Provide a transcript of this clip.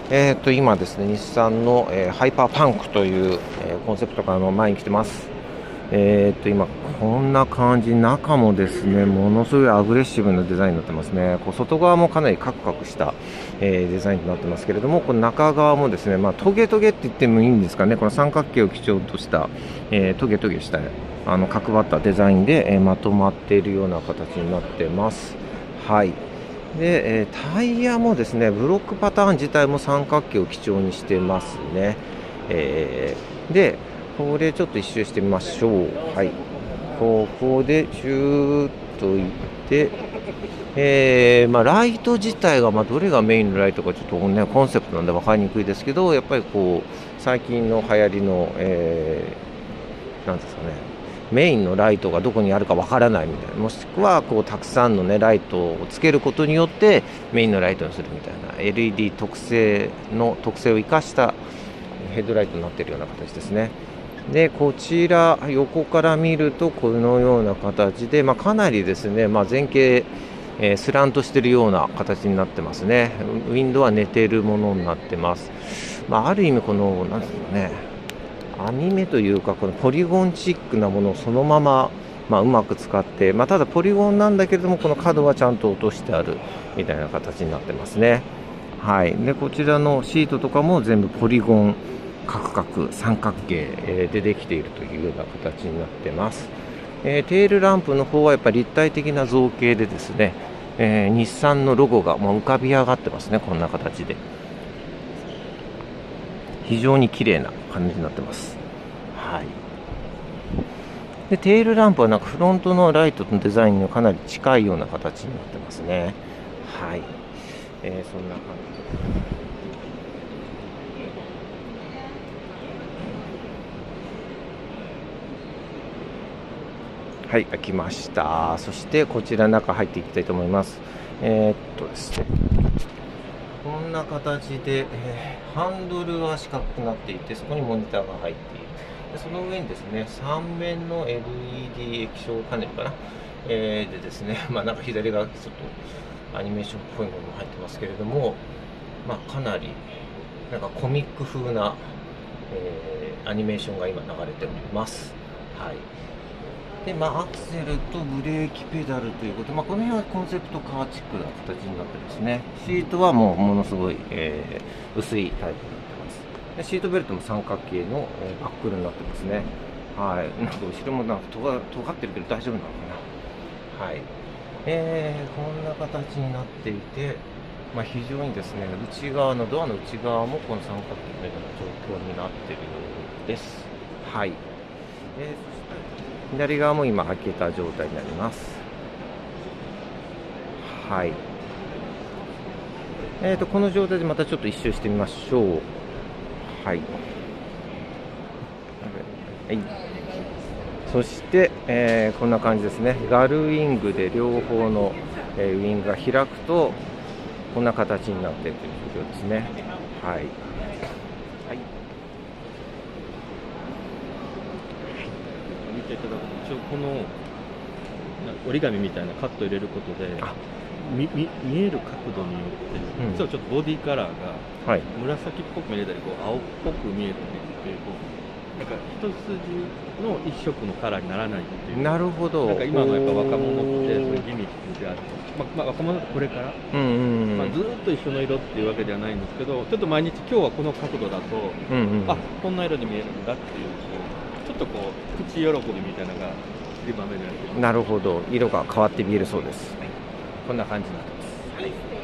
今ですね、日産の、ハイパーパンクという、コンセプトカーの前に来てます。今、こんな感じ、中もですね、ものすごいアグレッシブなデザインになってますね。こう外側もかなりカクカクした、デザインになってますけれども、この中側もですね、トゲトゲって言ってもいいんですかね、この三角形を基調とした、トゲトゲした角張ったデザインで、まとまっているような形になってます。はい。で、タイヤもですね、ブロックパターン自体も三角形を基調にしてますね。で、これちょっと一周してみましょう。はい。ここでシューッといって、ライト自体が、どれがメインのライトかちょっとね、コンセプトなんで分かりにくいですけど、やっぱりこう、最近の流行りの、なんですかね、メインのライトがどこにあるかわからないみたいな、もしくはこうたくさんの、ね、ライトをつけることによってメインのライトにするみたいな LED 特性を生かしたヘッドライトになっているような形ですね。でこちら横から見るとこのような形で、かなりですね、前傾、スラントしているような形になってますね。ウィンドウは寝ているものになってます。ある意味このなんですかね、アニメというかこのポリゴンチックなものをそのまま、うまく使って、ただポリゴンなんだけれどもこの角はちゃんと落としてあるみたいな形になってますね。はい。でこちらのシートとかも全部ポリゴンカクカク三角形でできているというような形になってます。テールランプの方はやっぱり立体的な造形でですね、日産のロゴがもう浮かび上がってますね。こんな形で非常に綺麗な感じになってます。はい。でテールランプはなんかフロントのライトのデザインにかなり近いような形になってますね。はい。そんな感じです。はい、開きました。そしてこちら中入っていきたいと思います。ですね、こんな形で、ハンドルは四角くなっていて、そこにモニターが入っている。でその上にですね、3面の LED 液晶パネルかな、でですね、なんか左側ちょっとアニメーションっぽいものも入ってますけれども、かなりなんかコミック風な、アニメーションが今流れております。はい。で、アクセルとブレーキペダルということで、この辺はコンセプトカーチックな形になってますね。シートはもうものすごい、薄いタイプになってます。でシートベルトも三角形の、バックルになってますね。はい。なんか後ろもなんか尖ってるけど大丈夫なのかな。はい。こんな形になっていて、非常にですね、内側のドアの内側もこの三角形のような状況になっているようです。はい。そして左側も今開けた状態になります。はい。この状態でまたちょっと一周してみましょう。はい。はい。そして、こんな感じですね。ガルウィングで両方の、ウィングが開くとこんな形になっているという状況ですね。はい。はい。 見ていただくと、この折り紙みたいなカット入れることで見える角度によって、実はちょっとボディカラーが紫っぽく見えたり青っぽく見えるっていう、なんか一筋の一色のカラーにならないっていう。 なるほど。 なんか今のやっぱ若者ってそういうギミックであると、若者これから、ずっと一緒の色っていうわけではないんですけど、ちょっと毎日今日はこの角度だと、こんな色に見えるんだっていう、ちょっとこうプチ喜びみたいなのが散りばめられている。 なるほど。色が変わって見えるそうです。こんな感じになってます。はい。